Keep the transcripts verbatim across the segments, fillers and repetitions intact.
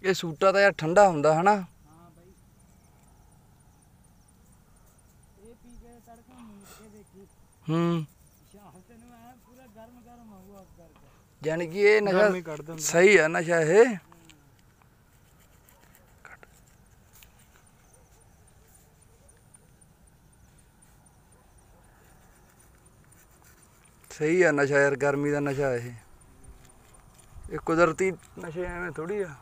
ਇਹ ਸੂਟਾ ਤਾਂ ਯਾਰ ਠੰਡਾ ਹੁੰਦਾ ਹਨਾ। ਹਾਂ ਬਾਈ ਇਹ ਪੀ ਕੇ ਤੜਕਾ ਮੂਟ ਕੇ ਦੇਖੀ ਹੂੰ ਸ਼ਾਮ ਤੈਨੂੰ ਐ ਪੂਰਾ ਗਰਮ ਗਰਮ ਆਊਗਾ ਉਸ ਕਰਕੇ ਜਾਣੀ ਕਿ ਇਹ ਨਸ਼ਾ ਸਹੀ ਆ ਨਸ਼ਾ ਇਹ। ਸਹੀ ਆ ਨਸ਼ਾ ਯਾਰ ਗਰਮੀ ਦਾ ਨਸ਼ਾ ਇਹ ਇਹ ਕੁਦਰਤੀ ਨਸ਼ੇ ਐਵੇਂ ਥੋੜੀ ਆ।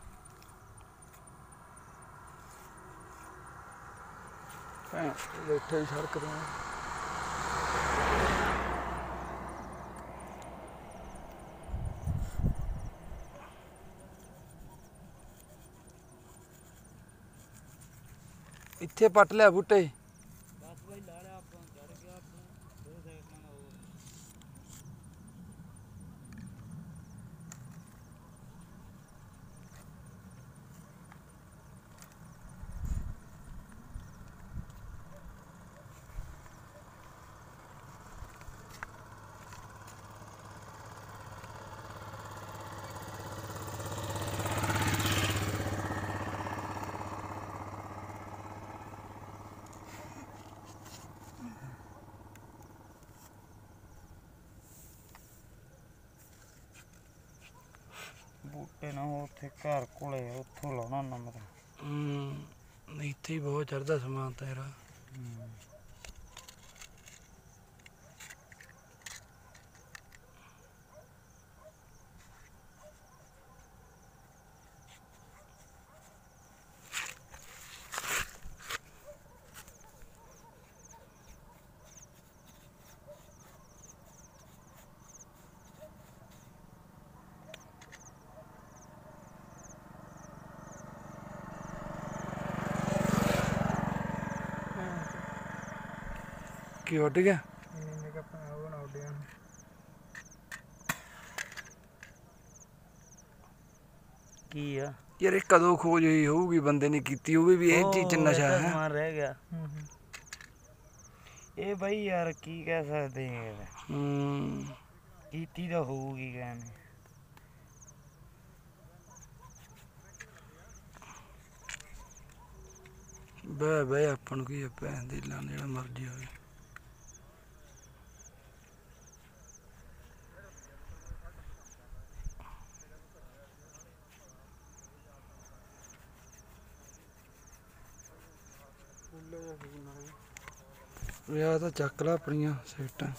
ਬੈਠੇ ਸੜਕ ਤੇ ਇੱਥੇ ਪੱਟ ਲਿਆ ਬੂਟੇ। ਬਸ ਬਾਈ ਲਾ ਲਿਆ ਆਪਾਂ ਚੜ ਗਿਆ ਆਪਾਂ ਦੋ ਸਾਈਡਾਂ ਨਾਲ ਹੋਰ ਬੂਟੇ ਨਾ ਉੱਥੇ ਘਰ ਕੋਲੇ ਉੱਥੋਂ ਲਾਉਣਾ ਨੰਬਰ। ਹੂੰ ਇੱਥੇ ਹੀ ਬਹੁਤ ਚੜ੍ਹਦਾ ਸਮਾਨ ਤੇਰਾ। ਕੀ ਉੱਡ ਗਿਆ? ਕੀ ਆ ਯਾਰ ਇਹ ਕਦੋਂ ਖੋਜ ਹੋਈ ਹੋਊਗੀ ਬੰਦੇ ਨੇ ਕੀਤੀ ਹੋਊਗੀ ਵੀ ਇਹ ਚੀਜ਼ 'ਚ ਨਸ਼ਾ ਹੈ। ਸਮਾਨ ਰਹਿ ਗਿਆ ਇਹ ਬਾਈ ਯਾਰ ਕੀ ਕਹਿ ਸਕਦੇ ਆ। ਹੂੰ ਕੀਤੀ ਤਾਂ ਹੋਊਗੀ ਕਹਿੰਦੇ। ਬਹਿ ਬਹਿ ਆਪਾਂ ਨੂੰ ਕੀ ਆ ਭੈਣ ਦੀ ਲਾਂ ਜਿਹੜਾ ਮਰਜ਼ੀ ਹੋਵੇ। ਯਾਰ ਤਾਂ ਚੱਕ ਲਾ ਆਪਣੀਆਂ ਸੀਟਾਂ।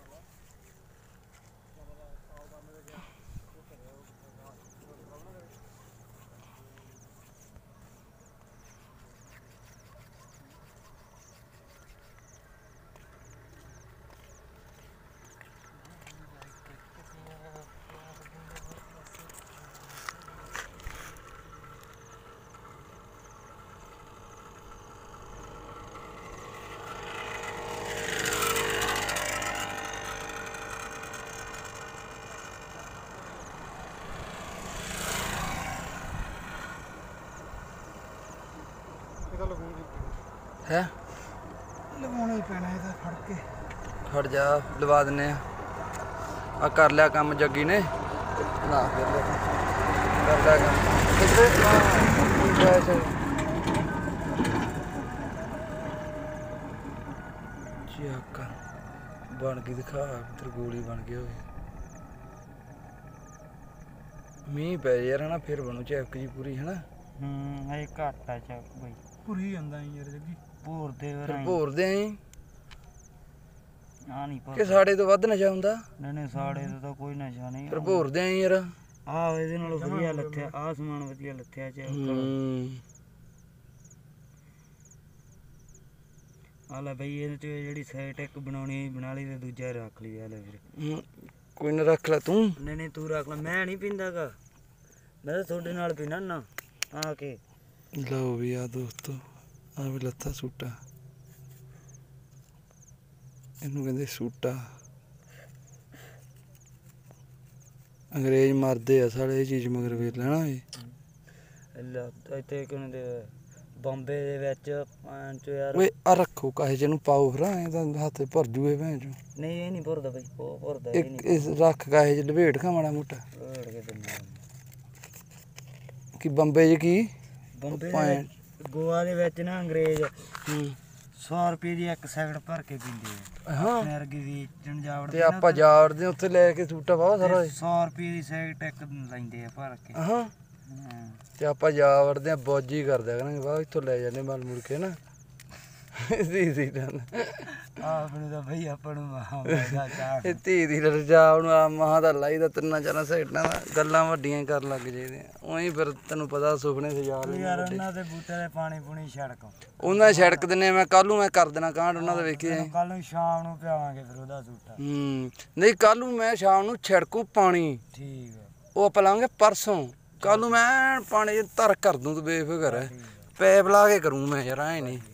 ਹੈ ਲਵਾਉਣਾ ਹੀ ਪੈਣਾ ਇਹਦਾ ਫੜ ਕੇ। ਖੜ ਜਾ ਲਵਾ ਦਿੰਨੇ ਆ। ਆ ਕਰ ਲਿਆ ਕੰਮ ਜੱਗੀ ਨੇ ਨਾ ਫਿਰ ਕਰ ਲਿਆ ਕੰਮ ਕਿੱਥੇ ਚੱਕ ਬਣ ਕੇ ਦਿਖਾ ਤੇਰੀ ਗੋਲੀ ਬਣ ਗਈ ਹੋਵੇ। ਮੀਂਹ ਪੈ ਯਾਰ ਹਨਾ ਫਿਰ ਬਣੂ ਚੱਕ ਜੀ ਪੂਰੀ ਹਨਾ। ਹੂੰ ਇਹ ਘੱਟ ਆ ਚੱਕ ਬਈ ਭੁਰੀ ਜਾਂਦਾ ਯਾਰ ਜੱਗੀ ਭੋਰਦੇ ਫਿਰ ਭੋਰਦੇ ਆਂ ਆ ਨਹੀਂ ਕਿ ਸਾਡੇ ਤੋਂ ਵੱਧ ਨਸ਼ਾ ਹੁੰਦਾ। ਨਹੀਂ ਨਹੀਂ ਸਾਡੇ ਤੋਂ ਤਾਂ ਕੋਈ ਨਸ਼ਾ ਨਹੀਂ। ਫਿਰ ਭੋਰਦੇ ਆਂ ਯਾਰ ਆਹ ਇਹਦੇ ਨਾਲ ਵਧੀਆ ਲੱਥਿਆ ਆਹ ਸਮਾਨ ਵਧੀਆ ਲੱਥਿਆ ਚ ਆ ਲੈ ਬਈ ਇਹਦੇ ਚ ਜਿਹੜੀ ਸਾਈਡ ਇੱਕ ਬਣਾਉਣੀ ਬਣਾ ਲਈ ਤੇ ਦੂਜਾ ਰੱਖ ਲਈ। ਆ ਲੈ ਫਿਰ ਕੋਈ ਨਾ ਰੱਖ ਲੈ ਤੂੰ। ਨਹੀਂ ਨਹੀਂ ਤੂੰ ਰੱਖ ਲੈ ਮੈਂ ਨਹੀਂ ਪੀਂਦਾਗਾ ਮੈਂ ਤਾਂ ਤੁਹਾਡੇ ਨਾਲ ਪੀਣਾ ਨਾ ਆ ਕੇ। ਲਓ ਵੀ ਆ ਦੋਸਤੋ ਆ ਵੀ ਲੱਥਾ ਸੂਟਾ ਇਹਨੂੰ ਕਹਿੰਦੇ ਸੂਟਾ। ਅੰਗਰੇਜ਼ ਮਰਦੇ ਆ ਸਾਲੇ ਇਹ ਚੀਜ਼ ਮਗਰ ਵੇਖ ਲੈਣਾ ਇਹ ਇੱਥੇ ਕਹਿੰਦੇ ਬੰਬੇ ਦੇ ਵਿੱਚ ਚ ਯਾਰ ਓਏ ਆ ਰੱਖੋ ਕਾਹੇ ਜਿਹਨੂੰ ਪਾਓ ਫਿਰ ਐਂ ਤਾਂ ਹੱਥ ਭਰ ਜੂਏ ਭੈਣ ਚੋਂ। ਨਹੀਂ ਇਹ ਨਹੀਂ ਭਰਦਾ ਬਈ ਉਹ ਭਰਦਾ ਇਹ ਇਸ ਰੱਖ ਕਾਹੇ ਚ ਲਪੇਟ ਖਾ ਮਾੜਾ ਮੋਟਾ ਲਪੇਟ ਕੇ ਦਿੰਦਾ ਕੀ ਬੰਬੇ 'ਚ ਕੀ ਬੰਬੇ ਭੈਣ। ਗੋਆ ਦੇ ਵਿੱਚ ਨਾ ਅੰਗਰੇਜ਼ ਹੂੰ ਸੌ ਰੁਪਏ ਦੀ ਇੱਕ ਸੈਕਟ ਭਰ ਕੇ ਪੀਂਦੇ ਆ ਹਾਂ ਆਪਣੇ ਵਰਗੇ ਵੇਚਣ ਜਾਵੜਦੇ ਤੇ ਆਪਾਂ ਜਾਵੜਦੇ ਉੱਥੇ ਲੈ ਕੇ ਸੂਟਾ ਬਹੁਤ ਸਾਰਾ ਸੌ ਰੁਪਏ ਦੀ ਸੈਕਟ ਇੱਕ ਲੈਂਦੇ ਆ ਭਰ ਕੇ। ਹਾਂ ਹਾਂ ਤੇ ਆਪਾਂ ਜਾਵੜਦੇ ਆ ਬੌਜੀ ਕਰਦੇ ਕਰਾਂਗੇ ਬਾਹਰ ਇੱਥੋਂ ਲੈ ਜਾਂਦੇ ਮਲ ਮੁੜ ਕੇ ਨਾ ਧੀ ਦੀ ਲਨ ਆਪਣੇ ਤਾਂ ਬਈ ਆਪਾਂ ਨੂੰ ਮਹਾ ਮਜ਼ਾ ਚਾਹ ਇਹ ਧੀ ਦੀ ਰਜਾ ਉਹਨੂੰ ਆ ਮਹਾਂ ਦਾ ਲਾਈਦਾ ਤਿੰਨਾਂ ਚਾਰਾਂ ਸਾਈਡਾਂ ਦਾ ਗੱਲਾਂ ਵੱਡੀਆਂ ਹੀ ਕਰਨ ਲੱਗ ਜਾਈਦੇ ਉਹੀ ਫਿਰ ਤੈਨੂੰ ਪਤਾ ਸੁਪਨੇ ਸਜਾ ਯਾਰ ਲੈਂਦੇ ਉਹਨਾਂ ਦੇ ਬੂਟੇ ਦੇ ਪਾਣੀ ਪੂਣੀ ਛੜਕ ਉਹਨਾਂ ਦੇ ਛੜਕ ਦਿੰਨੇ ਮੈਂ ਕੱਲ ਨੂੰ ਮੈਂ ਕਰ ਦੇਣਾ ਕਾਂਡ ਉਹਨਾਂ ਦਾ ਵੇਖੀ ਜਾਈਂ। ਕੱਲ ਨੂੰ ਸ਼ਾਮ ਨੂੰ ਪਿਆਵਾਂਗੇ ਫਿਰ ਉਹਦਾ ਸੂਟਾ। ਹੂੰ ਨਹੀਂ ਕੱਲ ਨੂੰ ਮੈਂ ਸ਼ਾਮ ਨੂੰ ਛਿੜਕੂ ਪਾਣੀ ਠੀਕ ਆ ਉਹ ਆਪਾਂ ਲਾਵਾਂਗੇ ਪਰਸੋਂ ਕੱਲ ਨੂੰ ਮੈਂ ਐਨ ਪਾਣੀ 'ਚ ਧਰ ਕਰ ਦੂੰ ਤੂੰ ਬੇਫਿਕਰ ਹੈ ਪੈਪ ਲਾ ਕੇ ਕਰੂੰ ਮੈਂ ਯਾਰ ਐ ਨਹੀਂ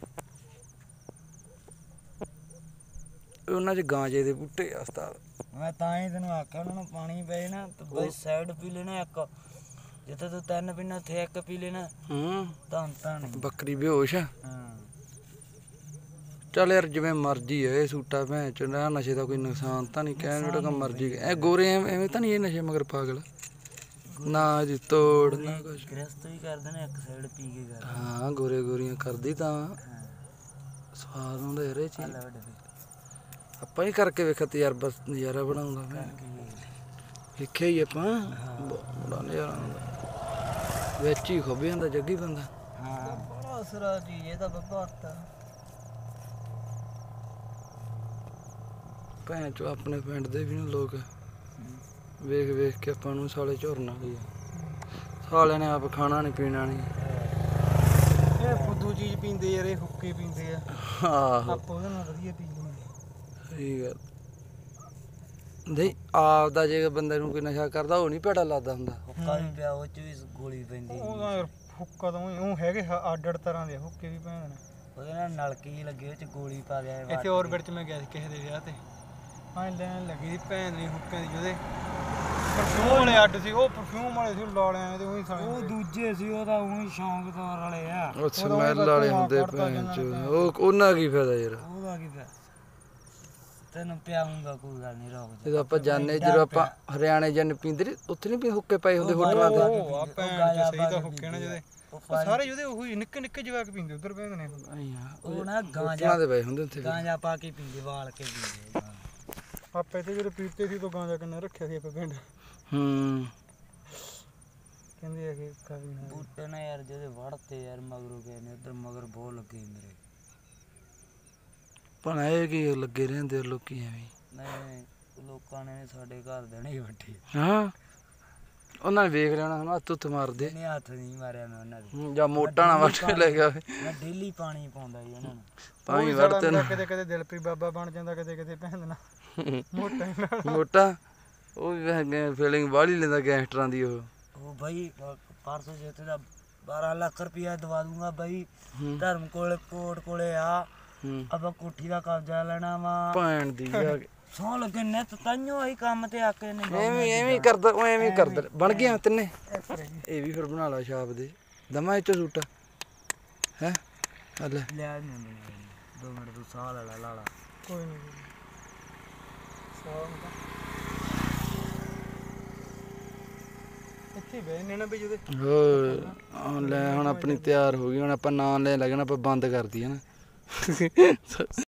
ਉਹਨਾਂ 'ਚ ਗਾਂਜੇ ਦੇ ਬੂਟੇ ਆ ਉਸਤਾਦ। ਮੈਂ ਤਾਂ ਹੀ ਤੈਨੂੰ ਆਖਿਆ ਉਹਨਾਂ ਨੂੰ ਪਾਣੀ ਪਏ ਨਾ ਤੇ ਬਈ ਸਾਈਡ ਪੀ ਲੈਣਾ ਇੱਕ ਜਿੱਥੇ ਤੂੰ ਤਿੰਨ ਪੀਣਾ ਉੱਥੇ ਇੱਕ ਪੀ ਲੈਣਾ ਹੂੰ ਤਾਂ ਤਾਂ ਨਹੀਂ। ਬੱਕਰੀ ਬੇਹੋਸ਼ ਆ ਹਾਂ ਚੱਲ ਯਾਰ ਜਿਵੇਂ ਮਰਜ਼ੀ ਹੈ ਇਹ ਸੂਟਾ ਭੈਣ ਚ ਨਾ ਨਸ਼ੇ ਦਾ ਕੋਈ ਨੁਕਸਾਨ ਤਾਂ ਨਹੀਂ ਕਹਿਣ ਜਿਹੜਾ ਕੰਮ ਮਰਜ਼ੀ ਇਹ ਗੋਰੇ ਐਵੇਂ ਐਵੇਂ ਤਾਂ ਨਹੀਂ ਇਹ ਨਸ਼ੇ ਮਗਰ ਪਾਗਲ ਨਾ ਜੀ ਤੋੜ ਨਾ ਕੁਛ। ਗ੍ਰਸਤ ਵੀ ਕਰਦੇ ਨੇ ਇੱਕ ਸਾਈਡ ਪੀ ਕੇ ਕਰ ਹਾਂ ਗੋਰੇ ਗੋਰੀਆਂ ਕਰਦੀ ਤਾਂ ਸਵਾਦ ਆਉਂਦਾ ਯਾਰ ਇਹ ਚੀਜ਼ ਆਪਾਂ ਹੀ ਕਰਕੇ ਵੇਖਿਆ ਤਜਰਬਾ ਨਜ਼ਾਰਾ ਬਣਾਉਂਦਾ ਮੈਂ ਵੇਖਿਆ ਹੀ ਆਪਾਂ ਬੜਾ ਨਜ਼ਾਰਾ ਆਉਂਦਾ ਵਿੱਚ ਹੀ ਖੁੱਭ ਜਾਂਦਾ ਜੱਗੀ ਬੰਦਾ। ਹਾਂ ਬੜਾ ਅਸਰਾ ਚੀਜ਼ ਇਹ ਤਾਂ ਬੱਬਾ ਹੱਤਾ ਭੈਣ ਚੋ ਆਪਣੇ ਪਿੰਡ ਦੇ ਵੀ ਨਾ ਲੋਕ ਵੇਖ ਵੇਖ ਕੇ ਆਪਾਂ ਨੂੰ ਸਾਲੇ ਝੁਰਨ ਵਾਲੀ ਆ ਸਾਲਿਆਂ ਨੇ ਆਪ ਖਾਣਾ ਨਹੀਂ ਪੀਣਾ ਨਹੀਂ ਇਹ ਫੁੱਦੂ ਚੀਜ਼ ਪੀਂਦੇ ਯਾਰ ਇਹ ਹੁੱਕੇ ਪੀਂਦੇ ਆ ਆਹੋ ਆਪਾਂ ਉਹਦੇ ਨਾਲ ਵਧੀਆ ਪੀ ਲੈਂਦੇ। ਸਹੀ ਗੱਲ ਨਹੀਂ ਆਪ ਦਾ ਜੇ ਬੰਦੇ ਨੂੰ ਕੋਈ ਨਸ਼ਾ ਕਰਦਾ ਉਹ ਨਹੀਂ ਭੈੜਾ ਲੱਗਦਾ ਹੁੰਦਾ। ਹੁੱਕਾ ਵੀ ਪਿਆ ਉਹ ਚ ਵੀ ਗੋਲੀ ਪੈਂਦੀ ਉਹਦਾ ਯਾਰ ਹੁੱਕਾ ਤਾਂ ਉਹ ਹੈਗੇ ਅੱਡ ਅੱਡ ਤਰ੍ਹਾਂ ਦੇ ਹੁੱਕੇ ਵੀ ਪੈਂਦੇ ਨੇ। ਉਹਦੇ ਨਾਲ ਨਲਕੀ ਜਿਹੀ ਲੱਗੀ ਉਹ ਚ ਗੋਲੀ ਪਾ ਦਿਆ ਇੱਥੇ ਔਰਬਿਟ ਚ ਮੈਂ ਗਿਆ ਸੀ ਕਿਸੇ ਦੇ ਵਿਆਹ ਤੇ ਹਾਂ ਲੈਣ ਲੱਗੀ ਸੀ ਭੈਣ ਦੀ ਹੁੱਕਿਆਂ ਦੀ ਜਿਹਦੇ ਪਰਫਿਊਮ ਵਾਲੇ ਅੱਡ ਸੀ ਉਹ ਪਰਫਿਊਮ ਵਾਲੇ ਸੀ ਲਾ ਲਿਆ ਤੇ ਉਹੀ ਸਾਲੇ ਉਹ ਦੂਜੇ ਸੀ ਉਹਦਾ ਉਹੀ ਸ਼ੌਂਕ ਤੌਰ ਵਾਲੇ ਆ ਉਹ ਸਮੈਲ ਵਾਲੇ ਹੁੰਦੇ ਭੈਣ ਚੋ ਉਹ ਉਹਨਾਂ ਕੀ ਫਾਇਦਾ ਯਾਰ ਉਹਦਾ ਕੀ ਪਿਆ ਤੈਨੂੰ ਪਿਆਉਂਗਾ ਕੋਈ ਗੱਲ ਨਹੀਂ ਰੋਕ ਜਦੋਂ ਆਪਾਂ ਜਾਣੇ ਜਦੋਂ ਆਪਾਂ ਹਰਿਆਣੇ ਜਨ ਪੀਂਦੇ ਨੀ ਉੱਥੇ ਨਹੀਂ ਹੁੱਕੇ ਪਏ ਹੁੰਦੇ ਹੋਟਲਾਂ ਤੇ ਉਹ ਆ ਭੈਣ ਚ ਸਹੀ ਤਾਂ ਹੁੱਕੇ ਨਾ ਜਿਹਦੇ ਉਹ ਸਾਰੇ ਜਿਹਦੇ ਉਹੀ ਨਿੱਕੇ ਨਿੱਕੇ ਜਵਾਕ ਪੀਂਦੇ ਉਧਰ ਪੈਂਦੇ ਨੇ ਉਹ ਨਾ ਗਾਂਜਾ ਹੋਟਲਾਂ ਦੇ ਪਏ ਹੁੰਦੇ ਉੱਥੇ ਗਾਂਜਾ ਪਾ ਕੇ ਪੀਂਦੇ ਵਾਲ ਕੇ ਪੀਂਦੇ ਆਪੇ ਤੇ ਜਿਹੜੇ ਪੀਤੇ ਸੀ ਤੋਂ ਗਾਂਜਾ ਕਿੰਨਾ ਰੱਖਿਆ ਸੀ ਆਪਾਂ ਪਿੰਡ ਹੂੰ ਕਹਿੰਦੇ ਆ ਕਿ ਕਾਫੀ ਨਾ ਬੂਟੇ ਨਾ ਯਾਰ ਜਿਹਦੇ ਵੜਤੇ ਯਾਰ ਮਗਰੋਂ ਗਏ ਨੇ ਉਧਰ ਮਗਰ ਬਹੁਤ ਲੱਗੇ ਮੇਰੇ ਭਣਾ ਇਹ ਕੀ ਲੱਗੇ ਰਹਿੰਦੇ ਲੋਕੀ ਐਵੇਂ ਨਹੀਂ ਲੋਕਾਂ ਨੇ ਸਾਡੇ ਘਰ ਦੇ ਨਹੀਂ ਵੱਢੇ ਹਾਂ ਉਹਨਾਂ ਨੇ ਵੇਖ ਲੈਣਾ ਹੁਣ ਹੱਥ ਉੱਤ ਮਾਰਦੇ ਨਹੀਂ ਹੱਥ ਨਹੀਂ ਮਾਰਿਆ ਮੈਂ ਉਹਨਾਂ ਦੇ ਹੂੰ, ਜਾਂ ਮੋਟਾ ਨਾ ਵੱਟ ਕੇ ਲੈ ਗਿਆ ਮੈਂ ਡੇਲੀ ਪਾਣੀ ਪਾਉਂਦਾ ਜੀ ਉਹਨਾਂ ਨੂੰ ਪਾਣੀ ਵੜਤੇ ਨਾ ਕਦੇ ਕਦੇ ਦਿਲਪ੍ਰੀਤ ਬਾਬਾ ਬਣ ਜਾਂਦਾ ਕਦੇ ਕਦੇ ਭੈਣ ਨਾ ਮੋਟਾ ਹੀ ਨਾਲ ਮੋਟਾ ਉਹ ਵੀ ਫੀਲਿੰਗ ਬਾਹਲੀ ਲੈਂਦਾ ਗੈਂਗਸਟਰਾਂ ਦੀ ਉਹ ਉਹ ਬਾਈ ਪਰਸੋਂ ਜੇ ਤੇ ਦਾ ਬਾਰਾਂ ਲੱਖ ਰੁਪਇਆ ਦਵਾ ਦੂੰਗਾ ਬਾਈ ਹੂੰ। ਧਰਮ ਕੋਲੇ ਕੋਟ ਕੋਲੇ ਆ ਹੂੰ ਆਪਾਂ ਕੋਠੀ ਦਾ ਕਬਜ਼ਾ ਲੈਣਾ ਵਾ ਭੈਣ ਦੀ ਆ ਸੌ ਲੱਗੇ ਨੇ ਤਾਈਓ ਆਈ ਕੰਮ ਤੇ ਆ ਕੇ ਨੇ ਐਵੇਂ ਐਵੇਂ ਹੀ ਕਰਦਾ ਉਹ ਐਵੇਂ ਹੀ ਕਰਦਾ ਬਣ ਗਿਆ ਤਿੰਨੇ ਇਹ ਵੀ ਫਿਰ ਬਣਾ ਲਾ ਛਾਪ ਦੇ ਦਮਾ ਇਹ ਚ ਸੂਟ ਹੈ ਲੈ ਲਿਆ ਨਹੀਂ ਦੋ ਮਿੰਟ ਤੂੰ ਸਾਹ ਲੈ ਲਾ ਲਾ ਕੋਈ ਨਹੀਂ ਇੱਥੇ ਬੈਠਨੇ ਨਾ ਵੀ ਜਿਹਦੇ ਹੋਰ ਹੁਣ ਲੈ ਹੁਣ ਆਪਣੀ ਤਿਆਰ ਹੋ ਗਈ ਹੁਣ ਆਪਾਂ ਨਾਂ ਲੈ ਲੱਗਣਾ ਆਪਾਂ ਬੰਦ ਕਰ ਦਈਏ ਨਾ